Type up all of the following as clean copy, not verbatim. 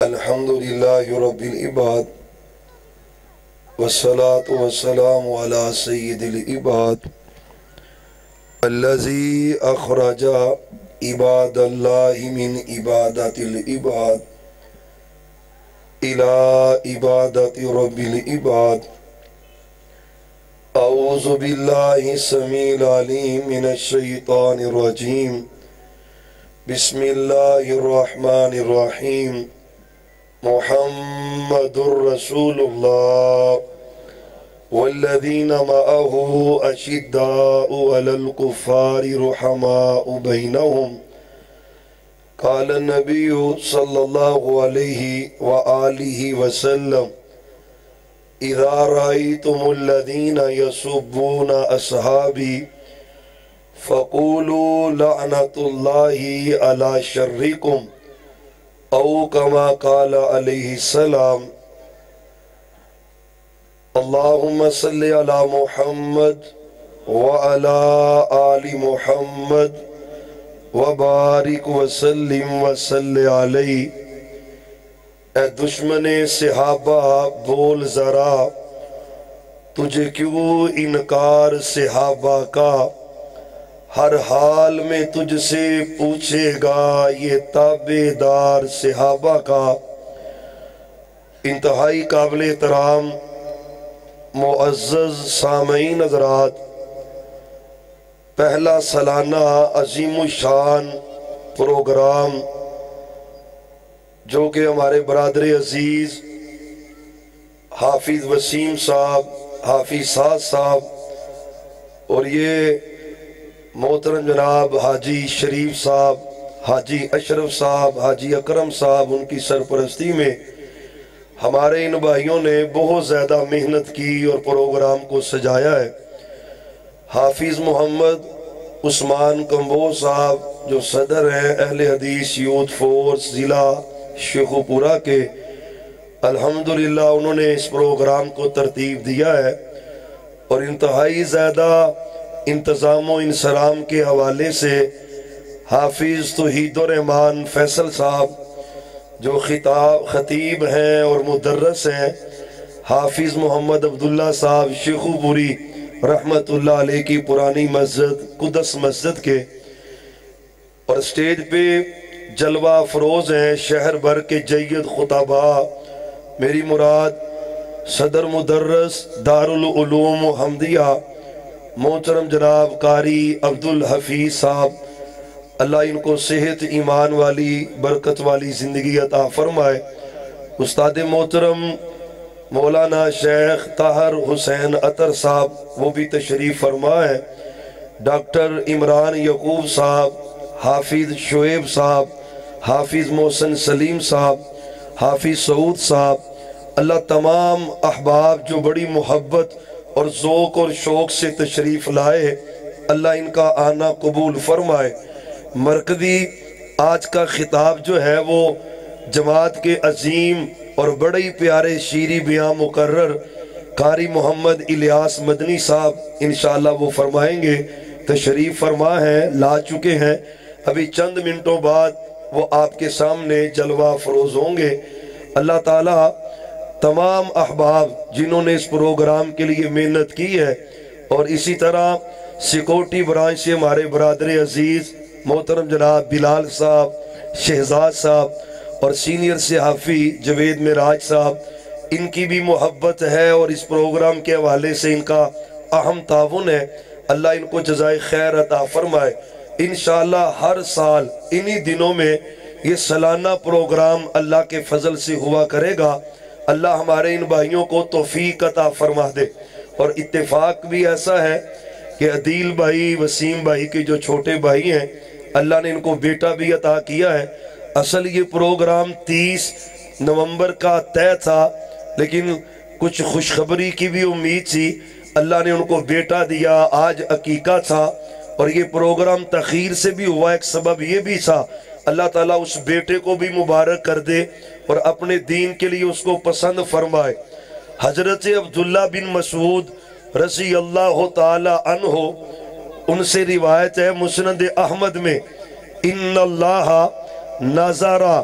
الحمدللہ رب العباد والصلاة والسلام على سید العباد الذي اخرج عباد اللہ من عبادت العباد الى عبادت رب العباد اعوذ باللہ السمیع العلیم من الشیطان الرجیم بسم اللہ الرحمن الرحیم محمد رسول اللہ والذین معه اشداء علی الکفار رحماء بینہم قال النبی صلی اللہ علیہ وآلہ وسلم اذا رأيتم الذین یسبون اصحابی فقولوا لعنت اللہ علی شرکم او کما قال علیہ السلام اللہم صلی علی محمد وعلی آل محمد وبارک وسلم وصلی علیہ۔ اے دشمن صحابہ بول ذرا تجھے کیوں انکار صحابہ کا، ہر حال میں تجھ سے پوچھے گا یہ تابعدار صحابہ کا۔ انتہائی قابل احترام معزز سامعین حضرات، پہلا سالانہ عظیم الشان پروگرام جو کہ ہمارے برادر عزیز حافظ وسیم صاحب، حافظ سعد صاحب اور یہ محترم جناب حاجی شریف صاحب، حاجی اشرف صاحب، حاجی اکرم صاحب، ان کی سرپرستی میں ہمارے ان بھائیوں نے بہت زیادہ محنت کی اور پروگرام کو سجایا ہے۔ حافظ محمد عثمان کمبوز صاحب جو صدر ہیں اہل حدیث یوتھ فورس ضلع شیخوپورہ کے، الحمدللہ انہوں نے اس پروگرام کو ترتیب دیا ہے اور انتہائی زیادہ انتظام و انصرام کے حوالے سے حافظ توحید الرحمن فیصل صاحب جو خطیب ہیں اور مدرس ہیں، حافظ محمد عبداللہ صاحب شیخوپوری رحمت اللہ علیہ کی پرانی مسجد قدس مسجد کے، اور اسٹیج پہ جلوہ افروز ہیں شہر بھر کے جید خطبہ، میری مراد صدر مدرس دارالعلوم حمدیہ محترم جناب قاری عبدالحفیظ صاحب، اللہ ان کو صحت ایمان والی برکت والی زندگی عطا فرمائے۔ استاد محترم مولانا شیخ طاہر حسین عطر صاحب وہ بھی تشریف فرما ہے، ڈاکٹر عمران یعقوب صاحب، حافظ شعیب صاحب، حافظ محسن سلیم صاحب، حافظ سعود صاحب، اللہ تمام احباب جو بڑی محبت اور ذوق اور شوق سے تشریف لائے، اللہ ان کا آنا قبول فرمائے۔ مرکزی آج کا خطاب جو ہے وہ جماعت کے عظیم اور بڑے پیارے شیریں بیاں مقرر قاری محمد الیاس مدنی صاحب انشاءاللہ وہ فرمائیں گے، تشریف فرما ہیں، لا چکے ہیں، ابھی چند منٹوں بعد وہ آپ کے سامنے جلوہ افروز ہوں گے۔ اللہ تعالیٰ تمام احباب جنہوں نے اس پروگرام کے لیے محنت کی ہے اور اسی طرح سیکورٹی برانچ سے ہمارے برادر عزیز محترم جناب بلال صاحب، شہزاد صاحب اور سینئر صحافی جوید معراج صاحب، ان کی بھی محبت ہے اور اس پروگرام کے حوالے سے ان کا اہم تعاون ہے، اللہ ان کو جزائے خیر عطا فرمائے۔ انشاءاللہ ہر سال انہی دنوں میں یہ سالانہ پروگرام اللہ کے فضل سے ہوا کرے گا۔ اللہ ہمارے ان بھائیوں کو توفیق عطا فرما دے، اور اتفاق بھی ایسا ہے کہ عدیل بھائی، وسیم بھائی کے جو چھوٹے بھائی ہیں، اللہ نے ان کو بیٹا بھی عطا کیا ہے۔ اصل یہ پروگرام 30 نومبر کا طے تھا، لیکن کچھ خوشخبری کی بھی امید تھی، اللہ نے ان کو بیٹا دیا، آج عقیقہ تھا، اور یہ پروگرام تاخیر سے بھی ہوا، ایک سبب یہ بھی تھا، اللہ تعالیٰ اس بیٹے کو بھی مبارک کر دے اور اپنے دین کے لیے اس کو پسند فرمائے۔ حضرت عبداللہ بن مسعود رضی اللہ تعالی عنہ ان سے روایت ہے مسند احمد میں، ان اللہ نظر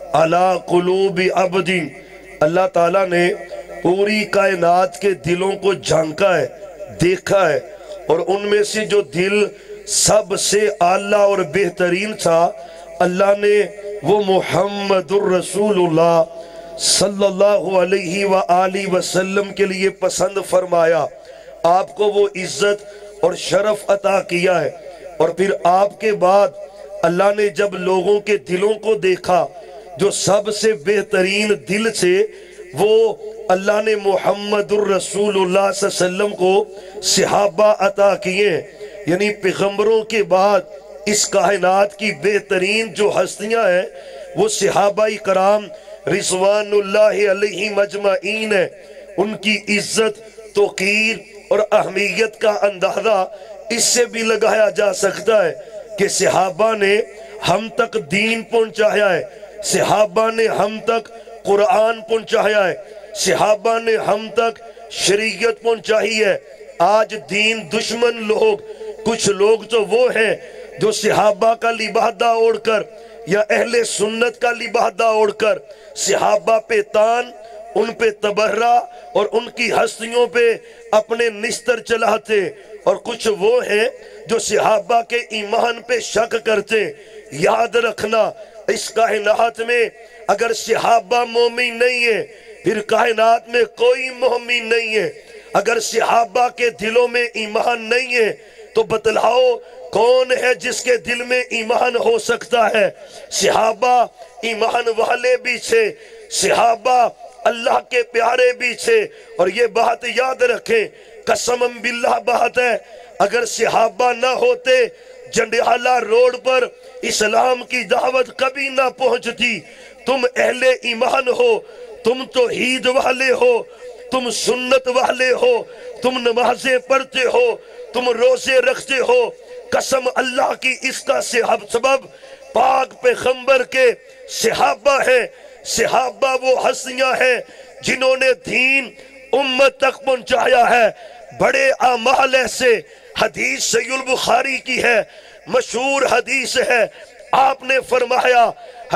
علی قلوب عبد، اللہ تعالیٰ نے پوری کائنات کے دلوں کو جھانکا ہے، دیکھا ہے، اور ان میں سے جو دل سب سے اعلیٰ اور بہترین تھا اللہ نے وہ محمد الرسول اللہ صلی اللہ علیہ وآلہ وسلم کے لیے پسند فرمایا، آپ کو وہ عزت اور شرف عطا کیا ہے۔ اور پھر آپ کے بعد اللہ نے جب لوگوں کے دلوں کو دیکھا جو سب سے بہترین دل تھے، وہ اللہ نے محمد الرسول اللہ صلی اللہ علیہ وسلم کو صحابہ عطا کیے ہیں۔ یعنی پیغمبروں کے بعد اس کائنات کی بہترین جو ہستیاں ہیں وہ صحابہ کرام رضوان اللہ علیہ مجمعین ہیں۔ ان کی عزت، توقیر اور اہمیت کا اندازہ اس سے بھی لگایا جا سکتا ہے کہ صحابہ نے ہم تک دین پہنچایا ہے، صحابہ نے ہم تک قرآن پہنچایا ہے، صحابہ نے ہم تک شریعت پہنچائی ہے۔ آج دین دشمن لوگ، کچھ لوگ تو وہ ہیں جو صحابہ کا لبادہ اوڑھ کر یا اہل سنت کا لبادہ اوڑھ کر صحابہ پہ تان، ان پہ تبرہ اور ان کی ہستیوں پہ اپنے نستر چلاتے، اور کچھ وہ ہیں جو صحابہ کے ایمان پہ شک کرتے۔ یاد رکھنا اس کائنات میں اگر صحابہ مومن نہیں ہے پھر کائنات میں کوئی مومن نہیں ہے۔ اگر صحابہ کے دلوں میں ایمان نہیں ہے تو بتلاؤ کون ہے جس کے دل میں ایمان ہو سکتا ہے؟ صحابہ ایمان والے بھی تھے، صحابہ اللہ کے پیارے بھی تھے، اور یہ بات یاد رکھیں، قسم باللہ بات ہے، اگر صحابہ نہ ہوتے جنڈیالہ روڈ پر اسلام کی دعوت کبھی نہ پہنچتی۔ تم اہل ایمان ہو، تم توحید والے ہو، تم سنت والے ہو، تم نمازیں پڑھتے ہو، تم روزے رکھتے ہو، قسم اللہ کی اس کا سبب پاک پیغمبر کے صحابہ ہیں۔ صحابہ وہ ہستیاں ہیں جنہوں نے دین امت تک پہنچایا ہے۔ بڑے اعمال ایسے، حدیث صحیح البخاری کی ہے، مشہور حدیث ہے، آپ نے فرمایا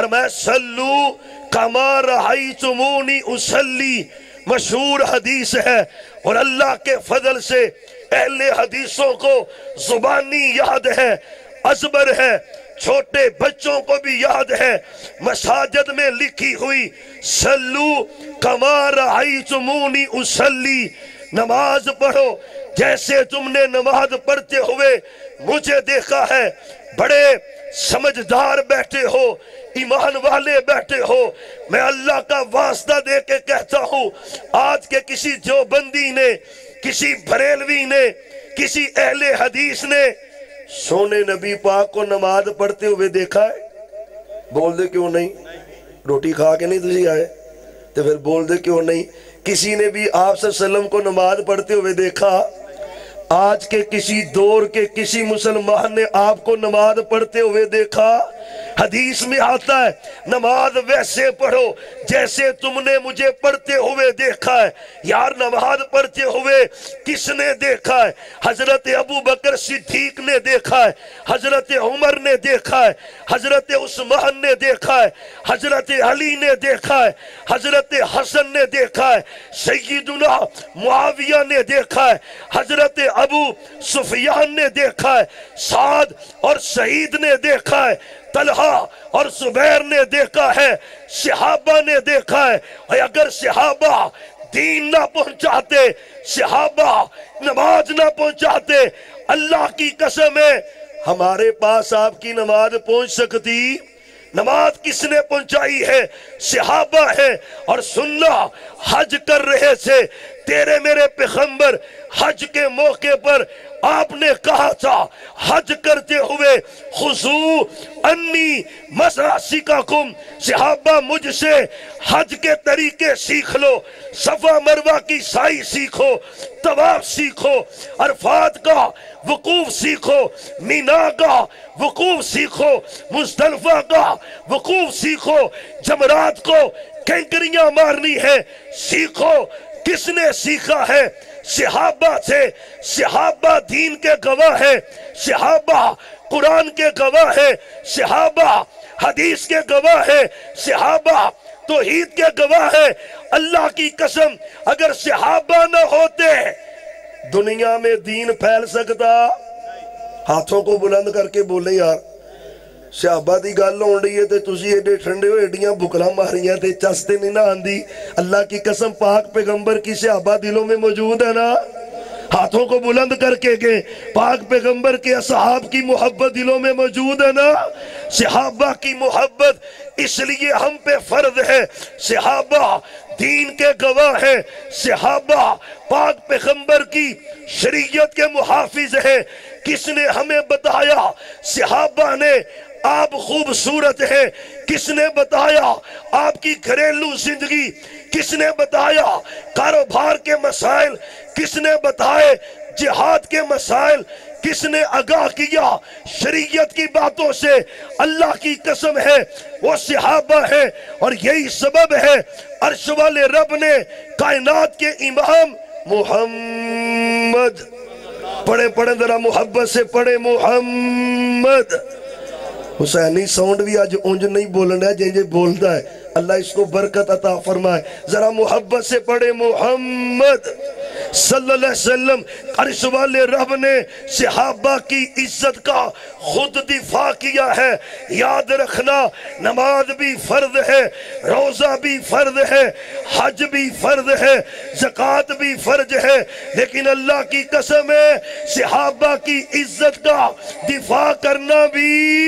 صلو کما رأیتمونی اصلی، مشہور حدیث ہے، اور اللہ کے فضل سے اہل حدیثوں کو زبانی یاد ہے، ازبر ہے، چھوٹے بچوں کو بھی یاد ہے۔ مساجد میں لکھی ہوئی صلو کما رأیتمونی اصلی، نماز پڑھو جیسے تم نے نماز پڑھتے ہوئے مجھے دیکھا ہے۔ بڑے سمجھدار بیٹھے ہو، ایمان والے بیٹھے ہو، میں اللہ کا واسطہ دے کے کہتا ہوں، آج کے کسی دیوبندی نے، کسی بریلوی نے، کسی اہل حدیث نے سونے نبی پاک کو نماز پڑھتے ہوئے دیکھا ہے؟ بول دے کیوں نہیں؟ روٹی کھا کے نہیں تجھے آئے تو پھر بول دے کیوں نہیں؟ کسی نے بھی آپ صلی اللہ علیہ وسلم کو نماز پڑھتے ہوئے دیکھا؟ آج کے کسی دور کے کسی مسلمان نے آپ کو نماز پڑھتے ہوئے دیکھا؟ حدیث میں آتا ہے نماز ویسے پڑھو جیسے تم نے مجھے پڑھتے ہوئے دیکھا ہے۔ یار نماز پڑھتے ہوئے کس نے دیکھا ہے؟ حضرت ابو بکر صدیق نے دیکھا ہے، حضرت عمر نے دیکھا ہے، حضرت عثمان نے دیکھا ہے، حضرت علی نے دیکھا ہے، حضرت حسن نے دیکھا ہے، سیدنا معاویہ نے دیکھا ہے، حضرت ابو سفیان نے دیکھا ہے، سعد اور سعید نے دیکھا ہے، طلحہ اور زبیر نے دیکھا ہے، صحابہ نے دیکھا ہے۔ اور اگر صحابہ دین نہ پہنچاتے، صحابہ نماز نہ پہنچاتے، اللہ کی قسم ہے ہمارے پاس آپ کی نماز پہنچ سکتی؟ نماز کس نے پہنچائی ہے؟ صحابہ ہے۔ اور سننا، حج کر رہے تھے تیرے میرے پیغمبر، حج کے موقع پر آپ نے کہا تھا حج کرتے ہوئے خذو انی مناسککم، صحابہ مجھ سے حج کے طریقے سیکھ لو، صفا مروہ کی سعی سیکھو، طواف سیکھو، عرفات کا وقوف سیکھو، مینا کا وقوف سیکھو، مزدلفہ کا وقوف سیکھو، جمرات کو کینکریاں مارنی ہے سیکھو۔ کس نے سیکھا ہے؟ صحابہ تھے۔ صحابہ دین کے گواہ ہیں، صحابہ قرآن کے گواہ ہیں، صحابہ حدیث کے گواہ ہیں، صحابہ توحید کے گواہ ہیں۔ اللہ کی قسم اگر صحابہ نہ ہوتے دنیا میں دین پھیل سکتا؟ ہاتھوں کو بلند کر کے بولے یار، صحابہ دی گل ہون رہی ہے تے تسی ایڈے ٹھنڈے ہوئے ایڈیاں بکلا ماریاں تے چستے نہیں نہ آندی۔ اللہ کی قسم پاک پیغمبر کی صحابہ دلوں میں موجود ہے نا؟ ہاتھوں کو بلند کر کے کہ پاک پیغمبر کے اصحاب کی محبت دلوں میں موجود ہے نا؟ صحابہ کی محبت اس لیے ہم پہ فرض ہے۔ صحابہ دین کے گواہ ہیں، صحابہ پاک پیغمبر کی شریعت کے محافظ ہیں۔ کس نے ہمیں بتایا؟ صحابہ نے۔ آپ خوبصورت ہیں، کس نے بتایا؟ آپ کی گھریلو زندگی کس نے بتایا؟ کاروبار کے مسائل کس نے بتائے؟ جہاد کے مسائل کس نے آگاہ کیا؟ شریعت کی باتوں سے اللہ کی قسم ہے وہ صحابہ ہیں، اور یہی سبب ہے عرش والے رب نے کائنات کے امام محمد، پڑھے ذرا محبت سے پڑھے محمد۔ حسینی ساؤنڈ بھی آج اونج نہیں بولنا ہے، جے بولتا ہے اللہ اس کو برکت عطا فرمائے۔ ذرا محبت سے پڑھے محمد صلی اللہ علیہ وسلم۔ عرش والے رب نے صحابہ کی عزت کا خود دفاع کیا ہے۔ یاد رکھنا نماز بھی فرض ہے، روزہ بھی فرض ہے، حج بھی فرض ہے، زکوٰۃ بھی فرض ہے، لیکن اللہ کی قسم ہے صحابہ کی عزت کا دفاع کرنا بھی،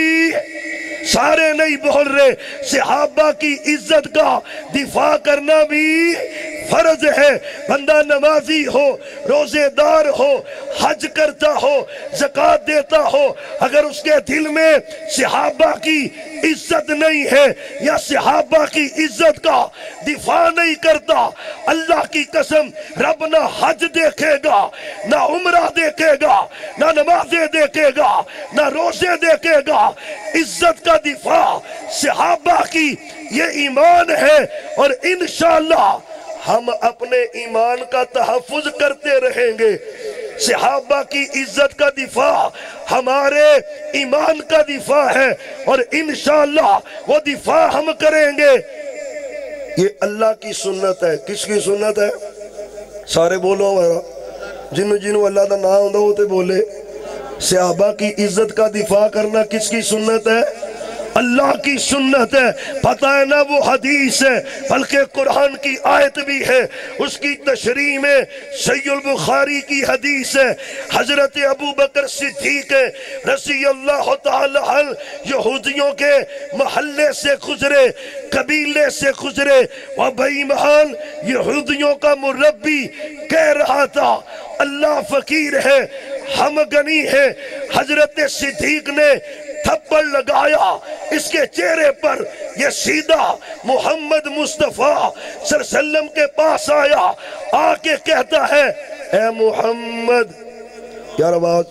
سارے نہیں بول رہے، صحابہ کی عزت کا دفاع کرنا بھی فرض ہے۔ بندہ نمازی ہو، روزے دار ہو، حج کرتا ہو، زکوٰۃ دیتا ہو، اگر اس کے دل میں صحابہ کی عزت نہیں ہے یا صحابہ کی عزت کا دفاع نہیں کرتا، اللہ کی قسم رب نہ حج دیکھے گا، نہ عمرہ دیکھے گا، نہ نمازیں دیکھے گا، نہ روزے دیکھے گا۔ عزت کا دفاع صحابہ کی یہ ایمان ہے، اور انشاءاللہ ہم اپنے ایمان کا تحفظ کرتے رہیں گے۔ صحابہ کی عزت کا دفاع ہمارے ایمان کا دفاع ہے، اور انشاءاللہ وہ دفاع ہم کریں گے۔ یہ اللہ کی سنت ہے۔ کس کی سنت ہے؟ سارے بولو ہمارا، جنہوں اللہ دا نام ہوتا ہوتے بولے۔ صحابہ کی عزت کا دفاع کرنا کس کی سنت ہے؟ اللہ کی سنت ہے۔ پتہ ہے نا وہ حدیث ہے، بلکہ قرآن کی آیت بھی ہے، اس کی تشریح میں صحیح البخاری کی حدیث ہے۔ حضرت ابو بکر صدیق رضی اللہ تعالی عنہ یہودیوں کے محلے سے گزرے، قبیلے سے گزرے، اور بے ایمان یہودیوں کا مربی کہہ رہا تھا اللہ فقیر ہے، ہم غنی ہیں۔ حضرت صدیق نے تھپڑ لگایا اس کے چہرے پر، یہ سیدھا محمد مصطفیٰ صلی اللہ علیہ وسلم کے پاس آیا، آ کے کہتا ہے اے محمد، یار آواز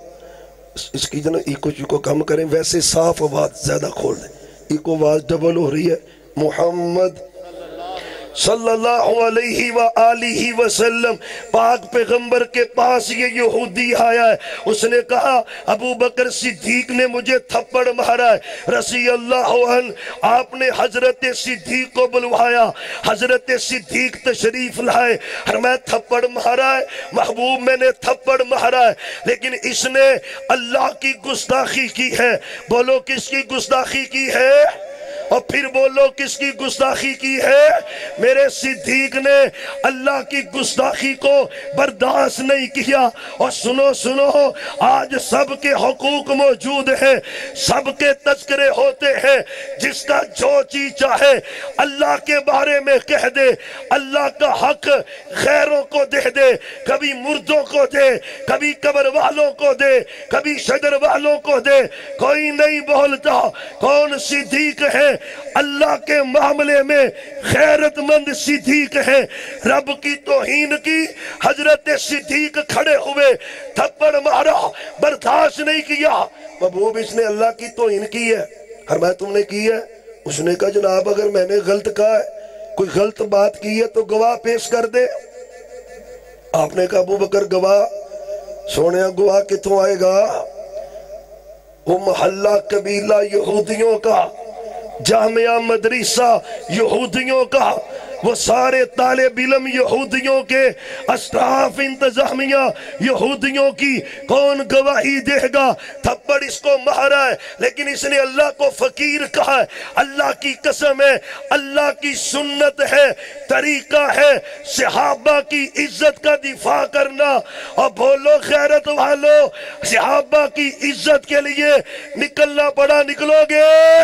اس کی جنہوں ایکو چیکو کم کریں، ویسے صاف آواز زیادہ کھول دیں، ایکو آواز ڈبل ہو رہی ہے۔ محمد صلی اللہ علیہ وآلہ وسلم، پاک پیغمبر کے پاس یہ یہودی آیا ہے، اس نے کہا ابو بکر صدیق نے مجھے تھپڑ مارا ہے رضی اللہ عنہ۔ آپ نے حضرت صدیق کو بلوایا، حضرت صدیق تشریف لائے، فرمایا تھپڑ مارا ہے محبوب، میں نے تھپڑ مارا ہے، لیکن اس نے اللہ کی گستاخی کی ہے۔ بولو کس کی گستاخی کی ہے؟ اور پھر بولو کس کی گستاخی کی ہے؟ میرے صدیق نے اللہ کی گستاخی کو برداشت نہیں کیا۔ اور سنو آج سب کے حقوق موجود ہیں، سب کے تذکرے ہوتے ہیں، جس کا جو چیز چاہے اللہ کے بارے میں کہہ دے، اللہ کا حق غیروں کو دے دے، کبھی مردوں کو دے، کبھی قبر والوں کو دے، کبھی شجر والوں کو دے، کوئی نہیں بولتا۔ کون صدیق ہے؟ اللہ کے معاملے میں غیرت مند صدیق ہے۔ رب کی توہین کی، حضرت صدیق کھڑے ہوئے، تھپڑ مارا، برداشت نہیں کیا۔ محبوب اس نے اللہ کی توہین کی ہے، فرمایا تم نے کی ہے؟ اس نے کہا جناب اگر میں نے غلط کہا ہے، کوئی غلط بات کی ہے تو گواہ پیش کر دے۔ آپ نے کہا ابو بکر گواہ؟ سونے گواہ کتوں آئے گا؟ وہ محلہ قبیلہ یہودیوں کا جامعہ مدرسہ یہودیوں کا، وہ سارے طالب علم یہودیوں کے، اسٹاف انتظامیہ یہودیوں کی، کون گواہی دے گا؟ تھپڑ اس کو مارا ہے لیکن اس نے اللہ کو فقیر کہا ہے۔ اللہ کی قسم ہے، اللہ کی سنت ہے، طریقہ ہے صحابہ کی عزت کا دفاع کرنا۔ اور بولو غیرت والو، صحابہ کی عزت کے لیے نکلنا پڑا، نکلو گے؟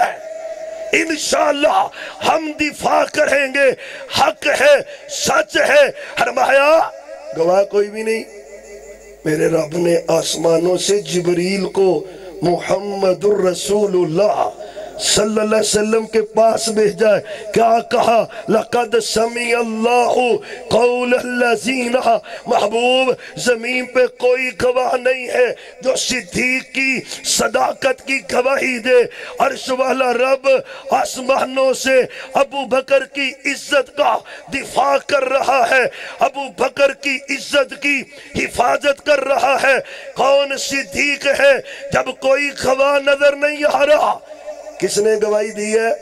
انشاءاللہ ہم دفاع کریں گے، حق ہے، سچ ہے۔ فرمایا گواہ کوئی بھی نہیں، میرے رب نے آسمانوں سے جبریل کو محمد الرسول اللہ صلی اللہ علیہ وسلم کے پاس بھیجا ہے۔ کیا کہا؟ لَقَدْ سَمِعَ اللَّهُ قَوْلَ الَّذِينَ، محبوب زمین پہ کوئی گواہ نہیں ہے جو صدیق کی صداقت کی گواہی دے۔ عرش والا رب آسمانوں سے ابو بکر کی عزت کا دفاع کر رہا ہے، ابو بکر کی عزت کی حفاظت کر رہا ہے۔ کون صدیق ہے جب کوئی گواہ نظر نہیں آ رہا؟ کس نے گواہی دی ہے؟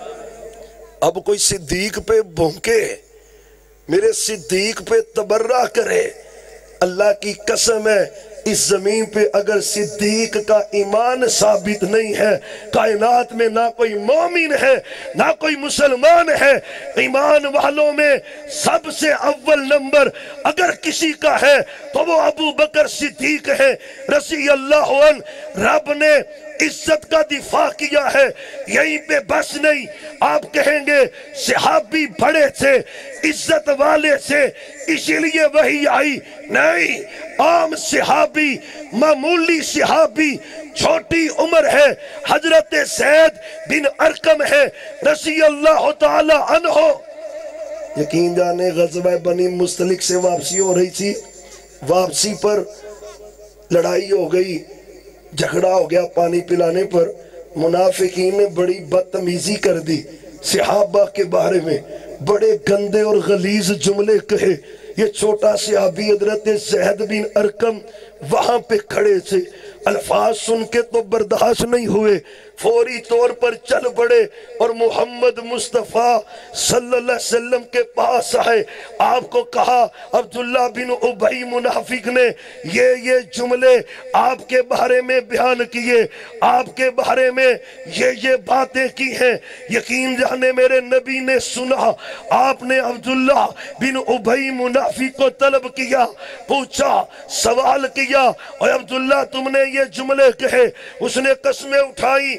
اب کوئی صدیق پہ بھونکے، میرے صدیق پہ تبرہ کرے، اللہ کی قسم ہے اس زمین پہ اگر صدیق کا ایمان ثابت نہیں ہے، کائنات میں نہ کوئی مومن ہے نہ کوئی مسلمان ہے۔ ایمان والوں میں سب سے اول نمبر اگر کسی کا ہے تو وہ ابو بکر صدیق ہے رضی اللہ عنہ۔ رب نے عزت کا دفاع کیا ہے، یہیں پہ بس نہیں، آپ کہیں گے صحابی بڑے تھے، عزت والے تھے اسی لیے وحی آئی، نہیں، عام صحابی، معمولی صحابی، چھوٹی عمر ہے، حضرت زید بن ارقم ہے رضی اللہ تعالی عنہ۔ یقین جانے غزوہ بنی مستلق سے واپسی ہو رہی تھی، واپسی پر لڑائی ہو گئی، جھگڑا ہو گیا پانی پلانے پر، منافقین نے بڑی بدتمیزی کر دی، صحابہ کے بارے میں بڑے گندے اور غلیظ جملے کہے۔ یہ چھوٹا صحابی حضرت زید بن ارقم وہاں پہ کھڑے تھے، الفاظ سن کے تو برداشت نہیں ہوئے، فوری طور پر چل پڑے اور محمد مصطفیٰ صلی اللہ علیہ وسلم کے پاس آئے۔ آپ کو کہا عبداللہ بن ابی منافق نے یہ جملے آپ کے بارے میں بیان کیے، آپ کے بارے میں یہ باتیں کی ہیں۔ یقین جانے میرے نبی نے سنا، آپ نے عبداللہ بن ابی منافق کو طلب کیا، پوچھا، سوال کیا، اور عبداللہ تم نے یہ جملے کہے؟ اس نے قسمیں اٹھائی۔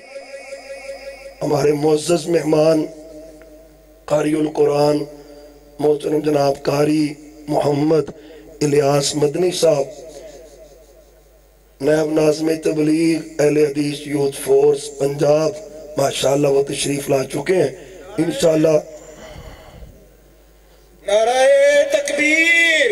ہمارے معزز مہمان قاری القرآن محترم جناب قاری محمد الیاس مدنی صاحب، نائب ناظم تبلیغ اہل حدیث یوتھ فورس پنجاب، ماشاءاللہ وہ تشریف لا چکے ہیں انشاءاللہ۔ نعرہ تکبیر،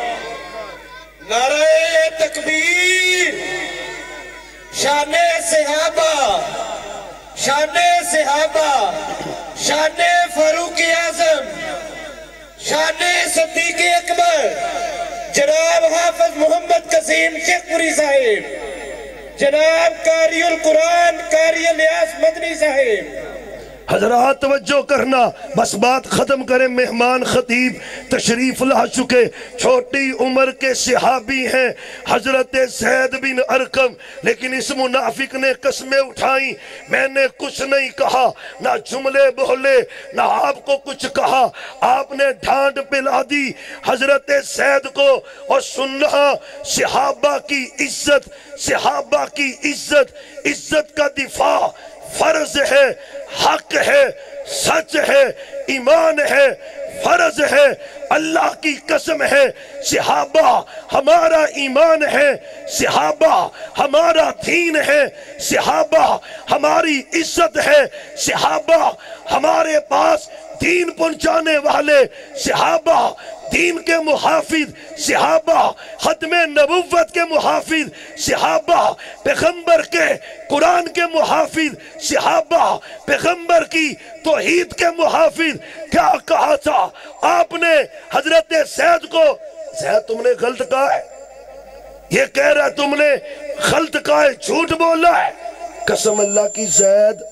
نعرہ تکبیر، شان صحابہ، شان صحابہ، شان فاروق اعظم، شان صدیق اکبر، جناب حافظ محمد قاسم شیخ پوری صاحب، جناب قاری القرآن قاری الیاس مدنی صاحب۔ حضرات توجہ کرنا، بس بات ختم کریں، مہمان خطیب تشریف لا چکے، چھوٹی عمر کے صحابی ہیں حضرت زید بن ارقم، لیکن اس منافق نے قسمیں اٹھائیں، میں نے کچھ نہیں کہا، نہ جملے بولے، نہ آپ کو کچھ کہا، آپ نے ڈھانڈ پلا دی حضرت زید کو، اور سننا صحابہ کی عزت، صحابہ کی عزت، عزت کا دفاع فرض ہے، حق ہے، سچ ہے، ایمان ہے، فرض ہے، اللہ کی قسم ہے، صحابہ ہمارا ایمان ہے، صحابہ ہمارا دین ہے، صحابہ ہماری عزت ہے، صحابہ ہمارے پاس دین پہنچانے والے، صحابہ دین کے محافظ، صحابہ ختم نبوت کے محافظ، صحابہ پیغمبر کے قرآن کے محافظ، صحابہ پیغمبر کی توحید کے محافظ۔ کیا کہا تھا آپ نے حضرت زید کو؟ زید تم نے غلط کہا ہے، یہ کہہ رہا تم نے غلط کہا ہے، جھوٹ بولا ہے۔ قسم اللہ کی زید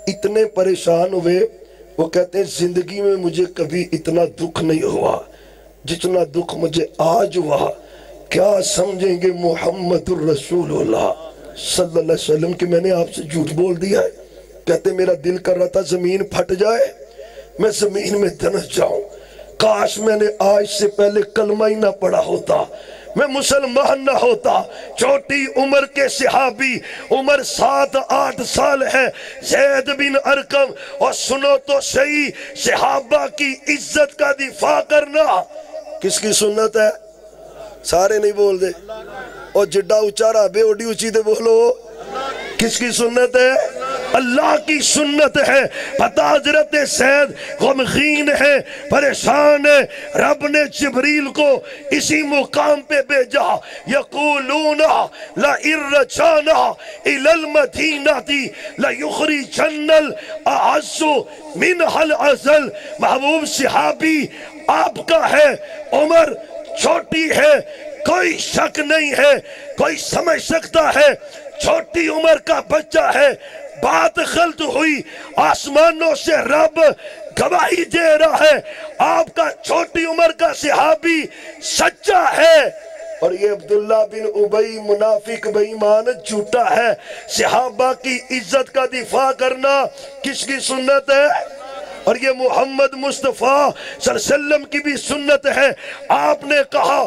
اتنے پریشان ہوئے، وہ کہتے ہیں زندگی میں مجھے کبھی اتنا دکھ نہیں ہوا جتنا دکھ مجھے آج ہوا۔ کیا سمجھیں گے محمد الرسول اللہ صلی اللہ علیہ وسلم کہ میں نے آپ سے جھوٹ بول دیا ہے؟ کہتے میرا دل کر رہا تھا زمین پھٹ جائے، میں زمین میں دھنس جاؤں، کاش میں نے آج سے پہلے کلمہ ہی نہ پڑھا ہوتا، میں مسلمان نہ ہوتا۔ چھوٹی عمر کے صحابی، عمر 7-8 سال ہے، زید بن ارقم، اور سنو تو صحیح، صحابہ کی عزت کا دفاع کرنا کس کی سنت ہے؟ سارے نہیں بول دے، اور جڈا اچارا بے اوڈی اچھی دے بولو، کس کی سنت ہے؟ اللہ کی سنت ہے۔ پتا حضرت سید غمگین ہے، پریشان ہے، رب نے جبریل کو اسی مقام پہ بھیجا، یقولون لئن رجعنا الی المدینہ لیخرجن الاعز منها الاذل۔ محبوب صحابی آپ کا ہے، عمر چھوٹی ہے، کوئی شک نہیں ہے، کوئی سمجھ سکتا ہے چھوٹی عمر کا بچہ ہے، بات غلط ہوئی، آسمانوں سے رب گواہی دے رہا ہے آپ کا چھوٹی عمر کا صحابی سچا ہے، اور یہ عبداللہ بن ابی منافق بے ایمان جھوٹا ہے۔ صحابہ کی عزت کا دفاع کرنا کس کی سنت ہے؟ اور یہ محمد مصطفیٰ صلی اللہ علیہ وسلم کی بھی سنت ہے۔ آپ نے کہا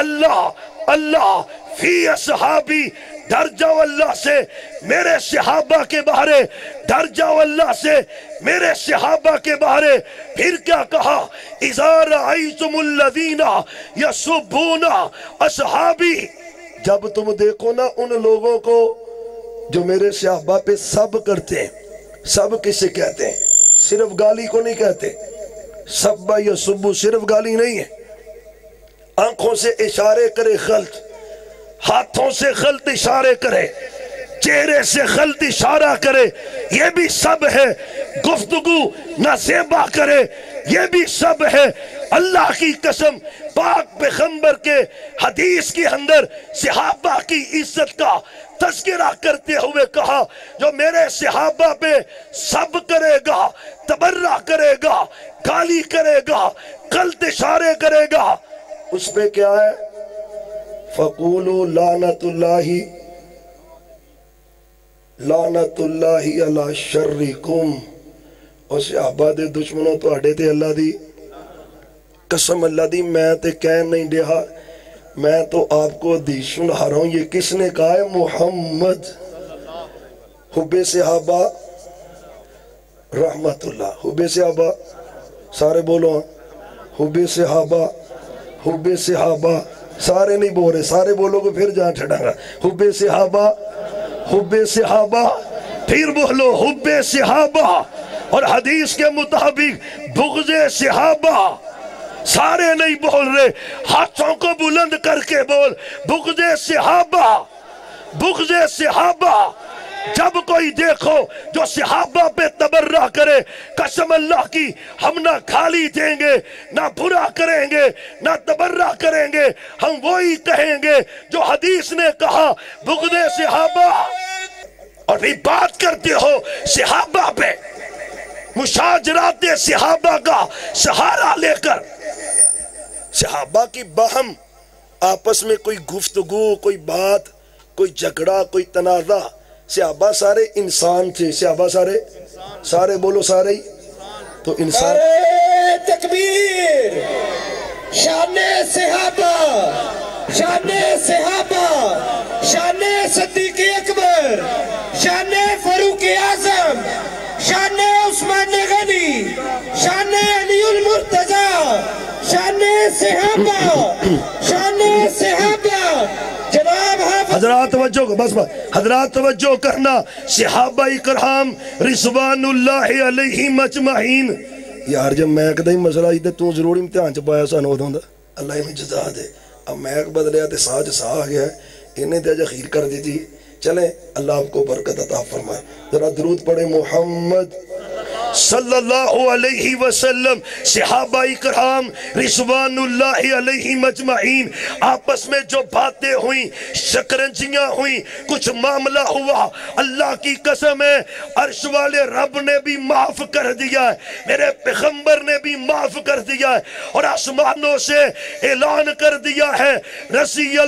اللہ فی اصحابی، ڈر جاؤ اللہ سے میرے صحابہ کے بارے، ڈر جاؤ اللہ سے میرے صحابہ کے بارے۔ پھر کیا کہا؟ اذا رأیتم الذین یسبون اصحابی، جب تم دیکھو نا ان لوگوں کو جو میرے صحابہ پہ سب کرتے ہیں۔ سب کسے کہتے ہیں؟ صرف گالی کو نہیں کہتے، سبا یا سبو صرف گالی نہیں ہے، آنکھوں سے اشارے کرے غلط، ہاتھوں سے غلط اشارے کرے، چہرے سے غلط اشارہ کرے، یہ بھی سب ہے، گفتگو نازیبا کرے، یہ بھی سب ہے۔ اللہ کی قسم، پاک پیغمبر کے حدیث کے اندر صحابہ کی عزت کا تذکرہ کرتے ہوئے کہا جو میرے صحابہ پہ سب کرے گا، تبرہ کرے گا، گالی کرے گا، غلط اشارے کرے گا، اس پہ کیا ہے؟ فَقُولُوا لَعْنَةُ اللَّهِ عَلَى شَرِّكُمْ، اور صحابہ دے دشمنوں تو اڈے تے اللہ دی قسم، اللہ دی میں تے کہن نہیں دیا، میں تو آپ کو حدیث سنا رہا ہوں۔ یہ کس نے کہا ہے؟ محمد۔ حب صحابہ رحمت اللہ، حب صحابہ سارے بولو، حب صحابہ، حب صحابہ سارے نہیں بول رہے، سارے بولو گے پھر جہاں ٹھڑا گا۔ حب صحابہ، حب صحابہ، پھر بولو حب صحابہ، اور حدیث کے مطابق بغض صحابہ، سارے نہیں بول رہے، ہاتھوں کو بلند کر کے بول، بغض صحابہ، بغض صحابہ۔ جب کوئی دیکھو جو صحابہ پہ تبرہ کرے، قسم اللہ کی ہم نہ گالی دیں گے، نہ برا کریں گے، نہ تبرہ کریں گے، ہم وہی کہیں گے جو حدیث نے کہا، بغض صحابہ۔ اور بھی بات کرتے ہو صحابہ پہ، مشاجرات صحابہ کا سہارا لے کر، صحابہ کی باہم آپس میں کوئی گفتگو، کوئی بات، کوئی جھگڑا، کوئی تنازع، صحابہ سارے انسان تھے، صحابہ سارے بولو سارے ہی تو انسان۔ تکبیر، شان صحابہ، شان صحابہ، شان صدیق اکبر، شان فاروق اعظم، شان عثمان غنی، شان علی المرتضی، شان صحابہ، شان صحابہ۔ جناب حضرات توجہ، بس حضرات توجہ کرنا، صحابہ کرام رضوان اللہ علیہم اجمعین۔ یار جب میک دا ہی مسئلہ ہی تو ضرور امتحان چ پایا سانو ادوں دا، اللہ انہیں جزا دے۔ اب میک بدلیا تے سا آ گیا ہے، انہیں تے اخیر کر دی تھی۔ چلیں اللہ آپ کو برکت عطا فرمائے، ذرا درود پڑھے محمد صلی اللہ علیہ وسلم، صحابہ کرام رضوان اللہ علیہ مجمعین، آپس میں جو باتیں ہوئیں، شکنجیاں ہوئیں، کچھ معاملہ ہوا، اللہ کی قسم ہے عرش والے رب نے بھی معاف کر دیا ہے، میرے پیغمبر نے بھی معاف کر دیا ہے، اور آسمانوں سے اعلان کر دیا ہے رضی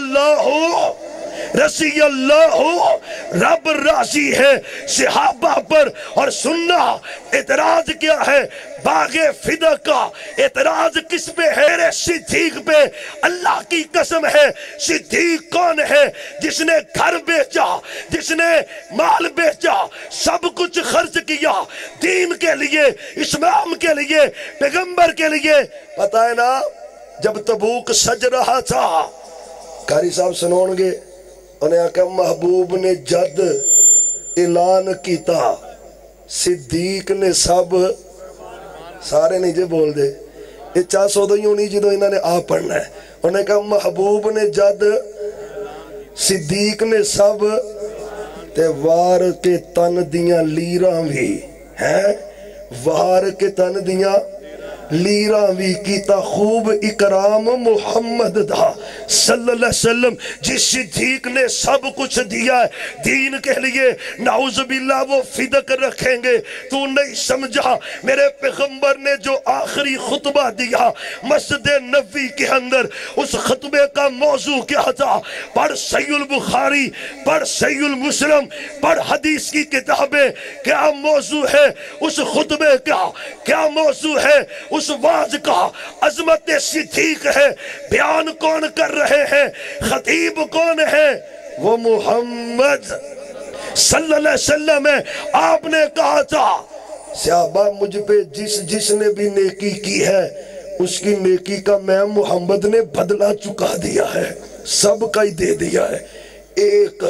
اللہ رب راضی ہے صحابہ پر۔ اور سننا اعتراض کیا ہے؟ باغ فدا کا اعتراض کس پہ ہے؟ میرے صدیق پہ۔ اللہ کی قسم ہے، صدیق کون ہے؟ جس نے گھر بیچا، جس نے مال بیچا، سب کچھ خرچ کیا دین کے لیے، اسلام کے لیے، پیغمبر کے لیے۔ پتہ ہے نا جب تبوک سج رہا تھا، قاری صاحب سنون گے، انہیں آکا محبوب نے جد اعلان کیتا، صدیق نے سب سارے نہیں جے بول دے، یہ 400 یوں نہیں جدو انہوں نے آپ پڑھنا ہے۔ انہیں کہا محبوب نے جد، صدیق نے سب، تے وار کے تن دیاں لیراں بھی ہیں، وار کے تن دیاں لیراں بھی کیتا خوب اکرام محمد دا صلی اللہ علیہ وسلم، جس صدیق نے سب کچھ دیا ہے دین کے لیے۔ نعوذ باللہ وہ فدق رکھیں گے، تو نہیں سمجھا میرے پیغمبر نے جو آخری خطبہ دیا مسجد نبوی کے اندر، اس خطبے کا موضوع کیا تھا؟ پڑھ صحیح البخاری، پڑھ صحیح المسلم، پڑھ حدیث کی کتابیں، کیا موضوع ہے اس خطبے کا؟ کیا موضوع ہے اس واز کا؟ عظمت صدیق ہے۔ بیان کون کر رہے ہیں؟ خطیب کون ہے؟ وہ محمد صلی اللہ علیہ وسلم ہے۔ آپ نے کہا تھا صحابہ مجھ پہ جس نے بھی نیکی کی ہے اس کی نیکی کا میں محمد نے بدلہ چکا دیا ہے، سب کا ہی دے دیا ہے۔ ایک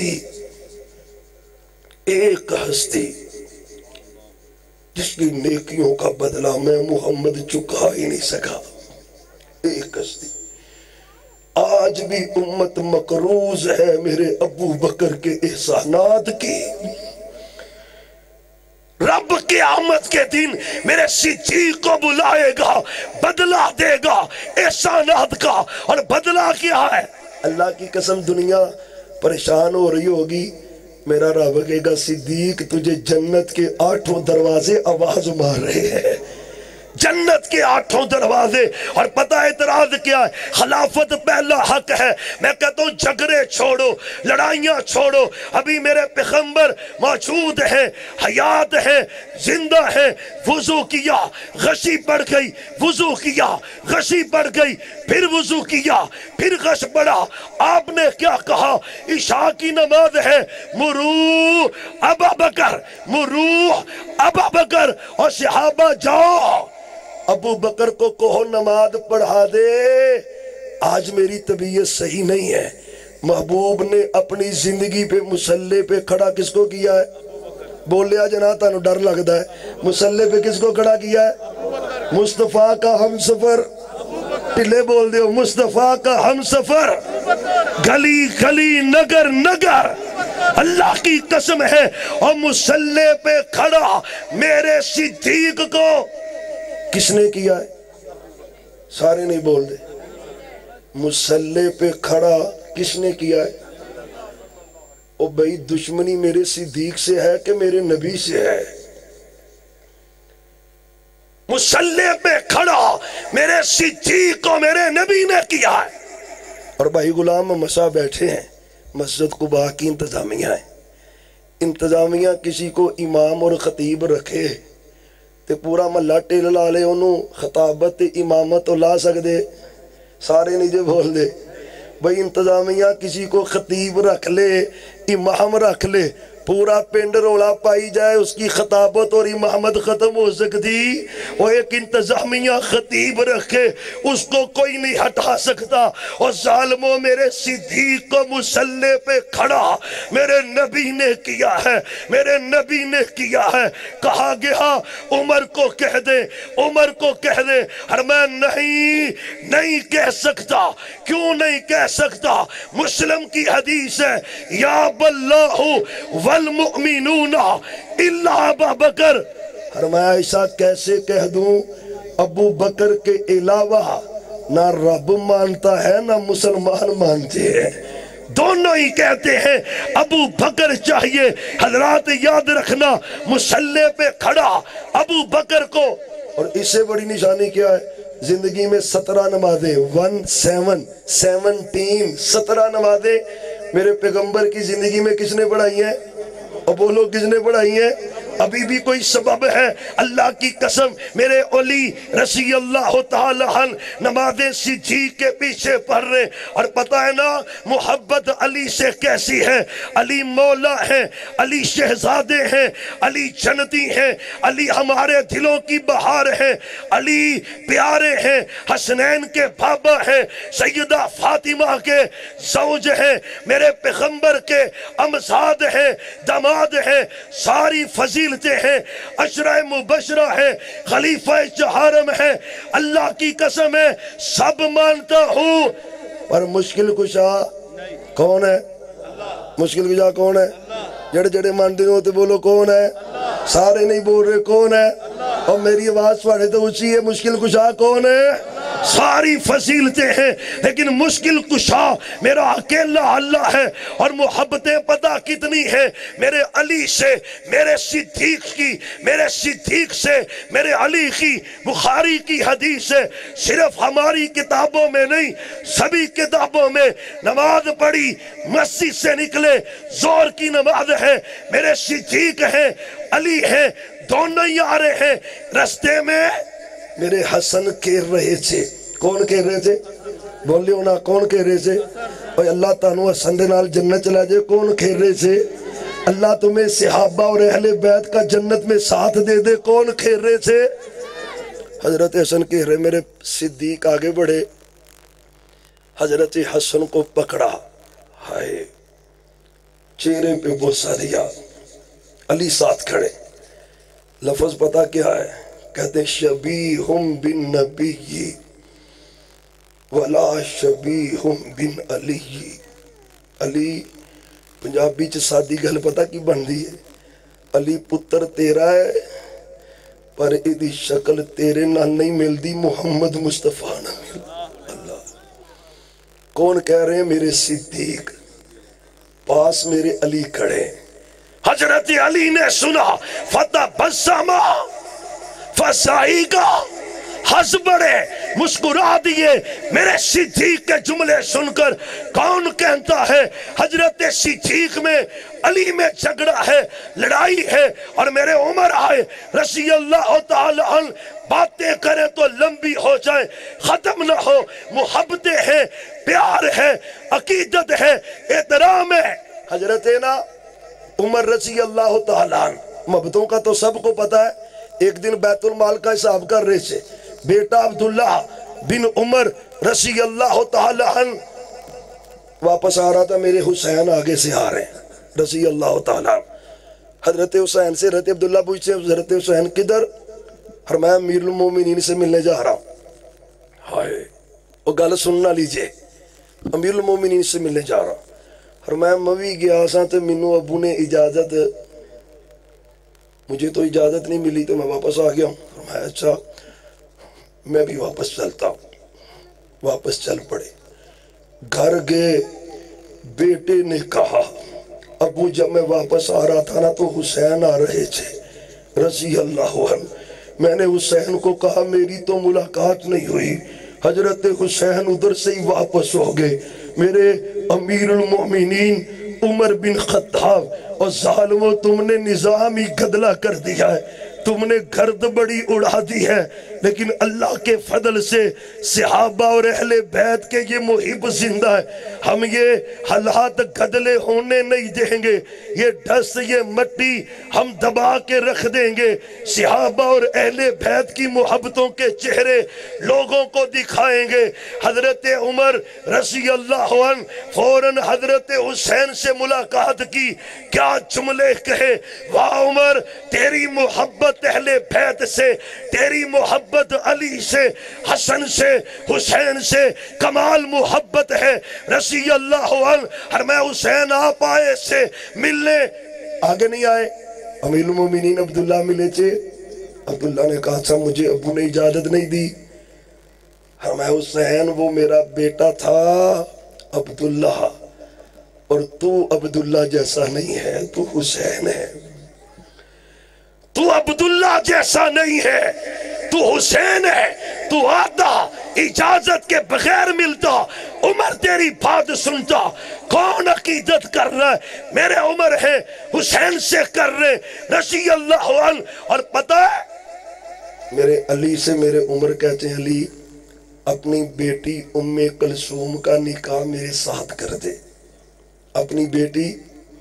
ہستی جس کی نیکیوں کا بدلہ میں محمد چکا ہی نہیں سکا، ایک ہستی۔ آج بھی امت مقروض ہے میرے ابو بکر کے احسانات کی۔ رب قیامت کے دن میرے صدیق کو بلائے گا، بدلہ دے گا احسانات کا۔ اور بدلہ کیا ہے؟ اللہ کی قسم دنیا پریشان ہو رہی ہوگی، میرا رب کہے گا صدیق تجھے جنت کے 8 دروازے آواز مار رہے ہیں، جنت کے 8 دروازے۔ اور پتہ اعتراض کیا ہے؟ خلافت پہلا حق ہے۔ میں کہتا ہوں جھگڑے چھوڑو، لڑائیاں چھوڑو، ابھی میرے پیغمبر موجود ہیں، حیات ہیں، زندہ ہیں۔ وضو کیا، غشی پڑ گئی، وضو کیا، غشی پڑ گئی، پھر وضو کیا، پھر غش پڑا۔ آپ نے کیا کہا؟ عشاء کی نماز ہے، مرو ابا بکر، مرو ابا بکر، اور صحابہ جاؤ ابو بکر کو کہو نماز پڑھا دے، آج میری طبیعت صحیح نہیں ہے۔ محبوب نے اپنی زندگی پہ مصلی پہ کھڑا کس کو کیا ہے؟ بول لیا جناب تانوں ڈر لگتا ہے، مصلی پہ کس کو کھڑا کیا ہے؟ مصطفیٰ کا ہم سفر، ٹلے بول دیو، مصطفیٰ کا ہم سفر، گلی گلی نگر نگر، اللہ کی قسم ہے۔ اور مصلی پہ کھڑا میرے صدیق کو کس نے کیا ہے؟ سارے نہیں بول دے۔ مصلی پہ کھڑا کس نے کیا ہے؟ او بھئی دشمنی میرے صدیق سے ہے کہ میرے نبی سے ہے؟ مصلی پہ کھڑا میرے صدیق کو میرے نبی نے کیا ہے۔ اور بھائی غلام مسا بیٹھے ہیں، مسجد قباء کی انتظامیہ ہے، انتظامیہ کسی کو امام اور خطیب رکھے تے پورا محلہ ٹیل لا لے انہوں خطابت امامت لا سکدے، سارے نہیں جے بول دے۔ بھئی انتظامیہ کسی کو خطیب رکھ لے، امام رکھ لے، پورا پنڈ رولا پائی جائے، اس کی خطابت اور امامت ختم ہو سکتی۔ وہ ایک انتظامیہ خطیب رکھے، اس کو کوئی نہیں ہٹا سکتا۔ اور ظالموں میرے صدیق کو مصلی پہ کھڑا میرے نبی نے کیا ہے، میرے نبی نے کیا ہے۔ کہا گیا عمر کو کہہ دے، عمر کو کہہ دے، اور میں نہیں کہہ سکتا۔ کیوں نہیں کہہ سکتا؟ مسلم کی حدیث ہے، یا باللہ والمؤمنون الا ابا بکر فرمایا ایسا کیسے کہہ دوں ابو بکر کے علاوہ نہ رب مانتا ہے نہ مسلمان مانتے ہیں، دونوں ہی کہتے ہیں ابو بکر چاہیے۔ حضرات یاد رکھنا مصلی پہ کھڑا ابو بکر کو، اور اس سے بڑی نشانی کیا ہے؟ زندگی میں 17 نمازیں 17 نمازیں میرے پیغمبر کی زندگی میں کس نے پڑھائی ہیں؟ اور بولو کس نے پڑھائی ہیں؟ ابھی بھی کوئی سبب ہے؟ اللہ کی قسم میرے علی رضی اللہ تعالی عنہ نماز صدیق کے پیچھے پڑھ رہے، اور پتہ ہے نا محبت علی سے کیسی ہے؟ علی مولا ہے، علی شہزادے ہیں، علی جنتی ہیں، علی ہمارے دلوں کی بہار ہے، علی پیارے ہیں، حسنین کے بابا ہیں، سیدہ فاطمہ کے زوج ہیں، میرے پیغمبر کے امزاد ہیں، داماد ہیں، ساری فضیلتیں ہیں، عشرہ مبشرہ ہیں، خلیفہ چہارم ہیں، اللہ کی قسم ہے سب مانتا ہوں، پر مشکل کشا کون ہے؟ مشکل کشا کون ہے؟ جڑے جڑے مانتے ہوتے بولو کون ہے؟ سارے نہیں بول رہے کون ہے؟ اور میری آواز پڑھے تو اسی ہے، مشکل کشا کون ہے؟ ساری فضیلتیں ہیں لیکن مشکل کشا میرا اکیلا اللہ ہے، اور محبتیں پتہ کتنی ہیں میرے علی سے، میرے صدیق کی، میرے صدیق سے، میرے علی کی۔ بخاری کی حدیث ہے، صرف ہماری کتابوں میں نہیں سبھی کتابوں میں، نماز پڑھی مسجد سے نکلے زور کی نماز ہے، میرے صدیق ہیں، علی ہیں، دونوں ہی آ رہے ہیں، رستے میں میرے حسن کہہ رہے تھے۔ کون کہہ رہے تھے؟ بولے ہونا کون کہہ رہے تھے؟ اور اللہ تعالیٰ حسن دے نال جنت چلا جائے، کون کہہ رہے تھے؟ اللہ تمہیں صحابہ اور اہل بیت کا جنت میں ساتھ دے دے، کون کہہ رہے تھے؟ حضرت حسن کہہ رہے، میرے صدیق آگے بڑھے، حضرت حسن کو پکڑا، ہائے چہرے پہ بوسہ دیا، علی ساتھ کھڑے، لفظ پتہ کیا ہے؟ کہتے شبیہم بن نبی ولا شبیہم بن علی۔ علی پنجابی چ سادی گل پتہ کی بن دی ہے؟ علی پتر تیرا ہے پر ایدی شکل تیرے نال نہیں ملدی، محمد مصطفیٰ نہ مل۔ اللہ کون کہہ رہے ہیں؟ میرے صدیق، پاس میرے علی کھڑے۔ حضرت علی نے سنا فتبسما فسائقا، ہنس بڑے، مسکرا دیے۔ میرے صدیق کے جملے سن کر کون کہتا ہے حضرت صدیق میں علی میں جھگڑا ہے، لڑائی ہے، اور میرے عمر آئے رضی اللہ تعالی عنہ باتیں کریں تو لمبی ہو جائیں، ختم نہ ہو۔ محبتیں ہیں، پیار ہے، عقیدت ہے، احترام ہے۔ حضرت نا عمر رضی اللہ تعالیٰ عنہ، محبتوں کا تو سب کو پتا ہے، ایک دن بیت المال کا حساب کر رہے تھے، بیٹا عبداللہ بن عمر رضی اللہ تعالیٰ عنہ واپس آ رہا تھا، میرے حسین آگے سے آ رہے ہیں رضی اللہ تعالیٰ عنہ۔ حضرت حسین سے حضرت عبداللہ پوچھتے ہیں حضرت حسین کدھر؟ فرمایا امیر المومنین سے ملنے جا رہا ہوں۔ ہائے وہ گل سننا لیجئے، امیر المومنین سے ملنے جا رہا ہوں۔ فرمایا موی گیا سا تو منو ابو نے اجازت، مجھے تو اجازت نہیں ملی تو میں واپس آ گیا ہوں۔ فرمایا اچھا میں بھی واپس چلتا ہوں۔ واپس چل پڑے، گھر گئے، بیٹے نے کہا ابو جب میں واپس آ رہا تھا نا تو حسین آ رہے تھے رضی اللہ عنہ، میں نے حسین کو کہا میری تو ملاقات نہیں ہوئی۔ حضرت حسین ادھر سے ہی واپس ہو گئے۔ میرے امیر المومنین عمر بن خطاب، اور ظالموں تم نے نظام ہی گدلا کر دیا ہے، تم نے گرد بڑی اڑا دی ہے، لیکن اللہ کے فضل سے صحابہ اور اہل بیت کے یہ محب زندہ ہے۔ ہم یہ حالات گدلے ہونے نہیں دیں گے، یہ ڈس یہ مٹی ہم دبا کے رکھ دیں گے۔ صحابہ اور اہل بیت کی محبتوں کے چہرے لوگوں کو دکھائیں گے۔ حضرت عمر رضی اللہ عنہ فوراً حضرت حسین سے ملاقات کی، کیا جملے کہے، واہ عمر تیری محبت اہل بیت سے، تیری محبت علی سے، حسن سے، حسین سے کمال محبت ہے رضی اللہ عنہ۔ اور میں حسین آپ آئے سے ملنے، آگے نہیں آئے، امیر المومنین عبداللہ ملے تھے، عبداللہ نے کہا تھا مجھے ابو نے اجازت نہیں دی. میں حسین وہ میرا بیٹا تھا عبداللہ، اور تو عبداللہ جیسا نہیں ہے، تو حسین ہے. تو عبداللہ جیسا نہیں ہے، تو حسین ہے. تو آتا اجازت کے بغیر ملتا، عمر تیری بات سنتا. کون عقیدت کر رہا ہے؟ میرے عمر ہے، حسین سے کر رہے رضی اللہ عنہ. اور پتہ ہے میرے علی سے میرے عمر کہتے ہیں علی اپنی بیٹی ام کلثوم کا نکاح میرے ساتھ کر دے. اپنی بیٹی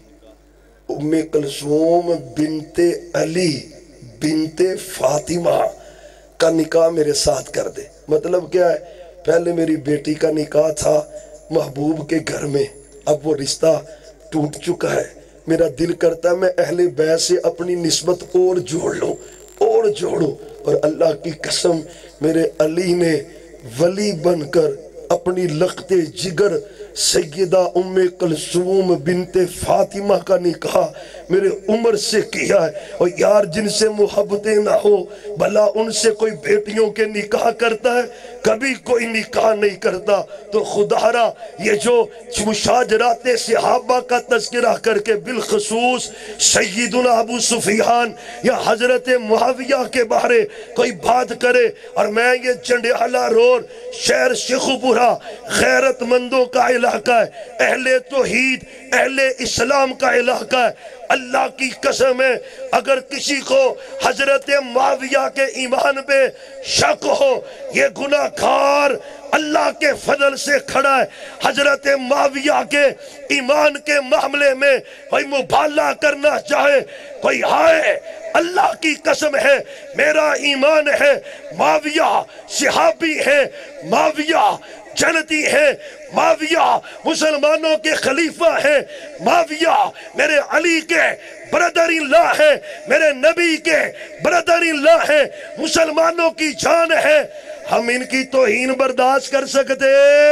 ام کلثوم بنت علی بنت فاطمہ کا نکاح میرے ساتھ کر دے. مطلب کیا ہے؟ پہلے میری بیٹی کا نکاح تھا محبوب کے گھر میں، اب وہ رشتہ ٹوٹ چکا ہے. میرا دل کرتا ہے میں اہل بیت سے اپنی نسبت اور جوڑ لوں اور جوڑوں. اور اللہ کی قسم میرے علی نے ولی بن کر اپنی لخت جگر سیدہ ام کلثوم بنت فاطمہ کا نکاح میرے عمر سے کیا ہے. اور یار جن سے محبتیں نہ ہو بھلا ان سے کوئی بیٹیوں کے نکاح کرتا ہے؟ کبھی کوئی نکاح نہیں کرتا. تو خدا را یہ جو مشاجرات صحابہ کا تذکرہ کر کے بالخصوص سیدنا ابو سفیان یا حضرت معاویہ کے بارے کوئی بات کرے، اور میں یہ جنڈیالہ روڈ شہر شیخوپورہ غیرت مندوں کا علاقہ ہے، اہل توحید اہل اسلام کا علاقہ ہے. اللہ کی قسم ہے اگر کسی کو حضرت معاویہ کے ایمان پہ شک ہو، یہ گناہ کار اللہ کے فضل سے کھڑا ہے. حضرت معاویہ کے ایمان کے معاملے میں کوئی مبالغہ کرنا چاہے، کوئی ہائے اللہ کی قسم ہے میرا ایمان ہے معاویہ صحابی ہے، معاویہ جنتی ہے، معاویہ مسلمانوں کے خلیفہ ہے، معاویہ میرے علی کے برادر اللہ ہے، میرے نبی کے برادر اللہ ہے، مسلمانوں کی جان ہے. ہم ان کی توہین برداشت کر سکتے؟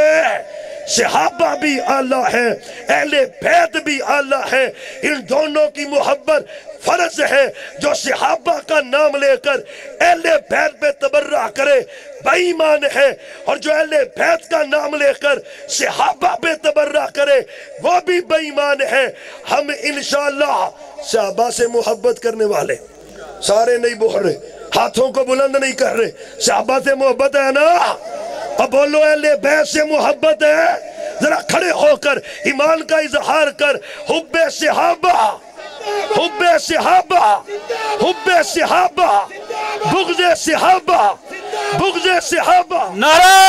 صحابہ بھی اعلیٰ ہے، اہل بیت بھی اعلیٰ ہے. ان دونوں کی محبت فرض ہے. جو صحابہ کا نام لے کر اہل بیت پہ تبرہ کرے بے ایمان ہے، اور جو اہل بیت کا نام لے کر صحابہ پہ تبرہ کرے وہ بھی بے ایمان ہے. ہم انشاءاللہ صحابہ سے محبت کرنے والے سارے نہیں بول رہے، ہاتھوں کو بلند نہیں کر رہے. صحابہ سے محبت ہے نا؟ اب بولو اہل بیت سے محبت ہے؟ ذرا کھڑے ہو کر ایمان کا اظہار کر. حب صحابہ، حب صحابہ، حب صحابہ، بغض صحابہ، بغض صحابہ. نعرہ